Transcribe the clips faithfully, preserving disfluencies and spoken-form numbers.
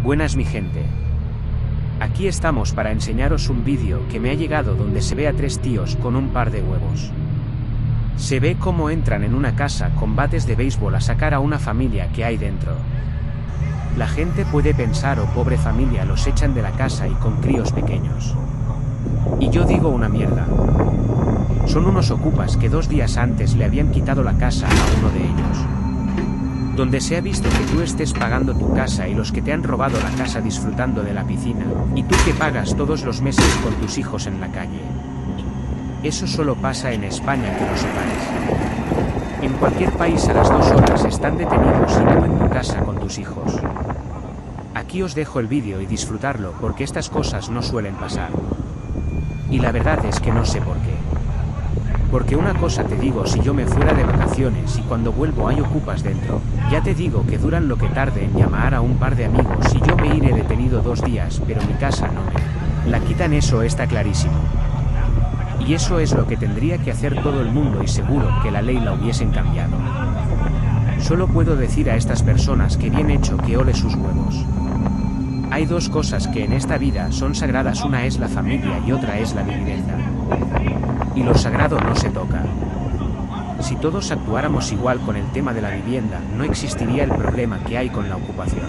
Buenas mi gente. Aquí estamos para enseñaros un vídeo que me ha llegado donde se ve a tres tíos con un par de huevos. Se ve cómo entran en una casa con bates de béisbol a sacar a una familia que hay dentro. La gente puede pensar, oh pobre familia, los echan de la casa y con críos pequeños. Y yo digo una mierda. Son unos ocupas que dos días antes le habían quitado la casa a uno de ellos. Donde se ha visto que tú estés pagando tu casa y los que te han robado la casa disfrutando de la piscina, y tú que pagas todos los meses con tus hijos en la calle. Eso solo pasa en España, que lo sepáis. En cualquier país a las dos horas están detenidos y tú en tu casa con tus hijos. Aquí os dejo el vídeo y disfrutarlo porque estas cosas no suelen pasar. Y la verdad es que no sé por qué. Porque una cosa te digo, si yo me fuera de vacaciones y cuando vuelvo hay ocupas dentro, ya te digo que duran lo que tarde en llamar a un par de amigos y yo me iré detenido dos días, pero mi casa no me la quitan, eso está clarísimo. Y eso es lo que tendría que hacer todo el mundo y seguro que la ley la hubiesen cambiado. Solo puedo decir a estas personas que bien hecho, que ole sus huevos. Hay dos cosas que en esta vida son sagradas, una es la familia y otra es la vivienda. Y lo sagrado no se toca. Si todos actuáramos igual con el tema de la vivienda, no existiría el problema que hay con la ocupación.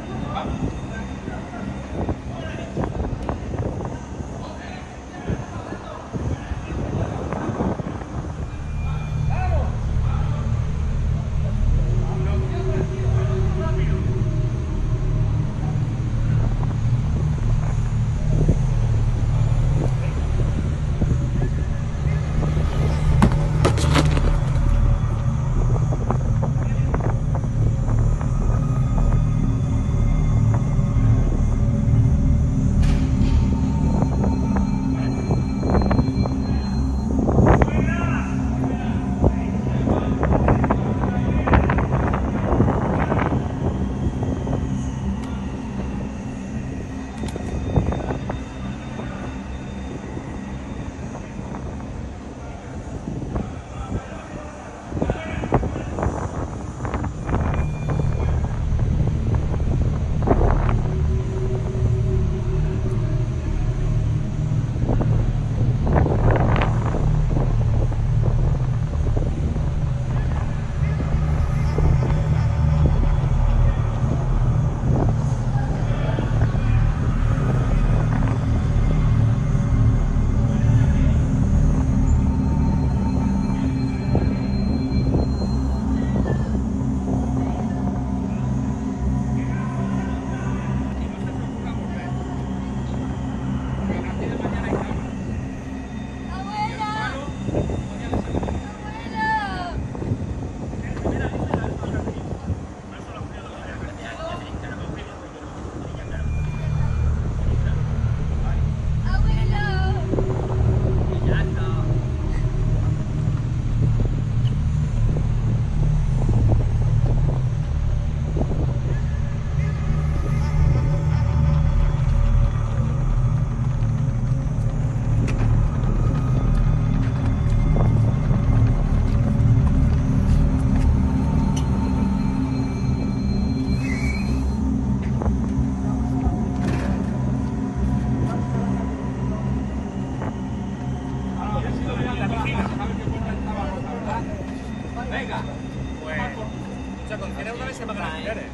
Venga, pues mucha conciencia una vez se pagan las mujeres.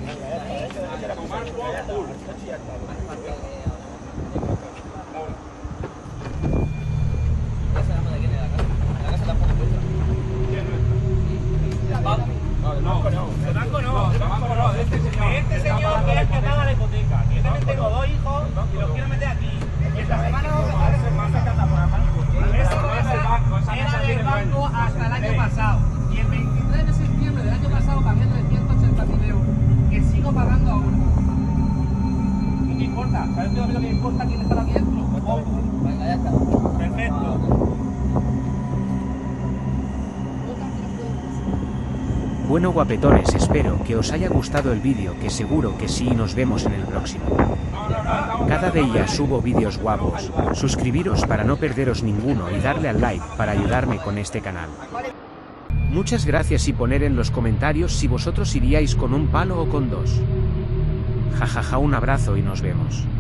El banco no, el banco no, de este señor. Este señor que es el que paga la hipoteca. Yo también tengo dos hijos y los quiero meter aquí. Y esta semana vamos a hacer más sacata por la mano. Esa era del banco hasta el año pasado. Y el veintitrés de septiembre del año pasado pagué trescientos ochenta mil euros. Que sigo pagando ahora. ¿Y qué importa? ¿Sabes lo que me importa quién está aquí dentro? Venga, ya está. Perfecto. Bueno guapetones, espero que os haya gustado el vídeo, que seguro que sí, y nos vemos en el próximo. Cada día subo vídeos guapos, suscribiros para no perderos ninguno y darle al like para ayudarme con este canal. Muchas gracias y poner en los comentarios si vosotros iríais con un palo o con dos. Jajaja, un abrazo y nos vemos.